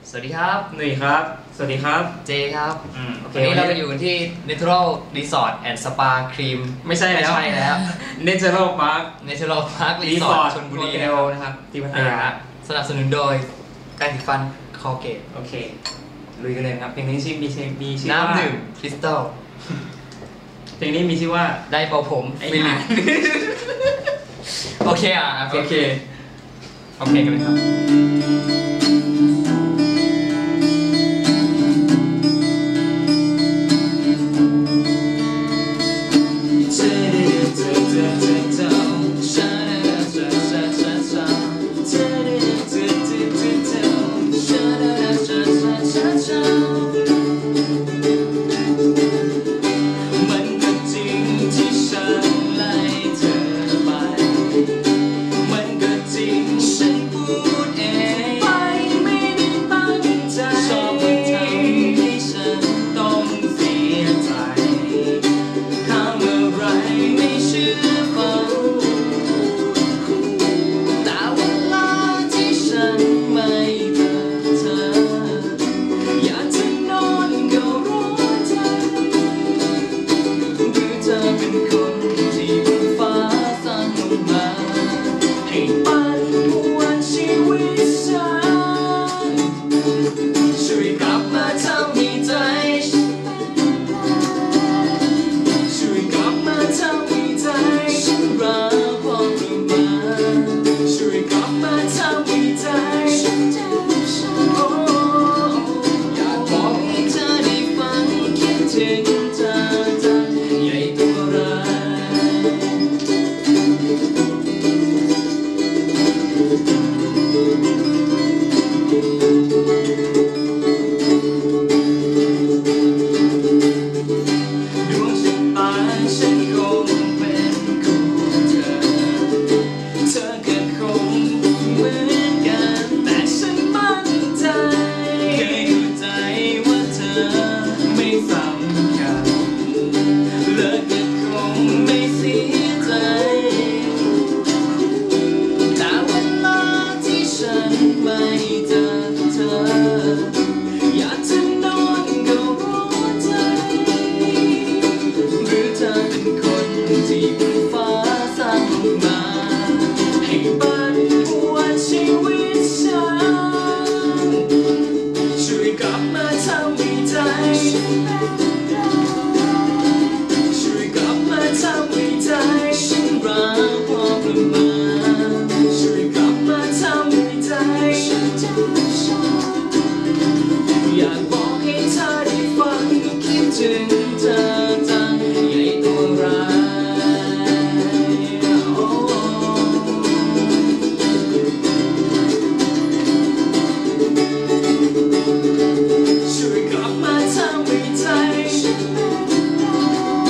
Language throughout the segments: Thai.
สวัสดีครับหนุ่ยครับสวัสดีครับเจครับโอเควันนี้เราจะอยู่ที่ Natural Resort and Spa Cream ไม่ใช่แล้ว Natural Park Natural Park Resort ชลบุรีนะครับที่พัทยาสนับสนุนโดยแปรงสีฟันคอเกตโอเคลุยกันเลยครับเพลงนี้มีชื่อว่าน้ำดื่มคริสตัลเพลงนี้มีชื่อว่าได้เป่าผมไม่ลืมโอเคโอเคกันเลยครับ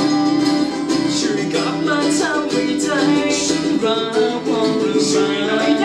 Run,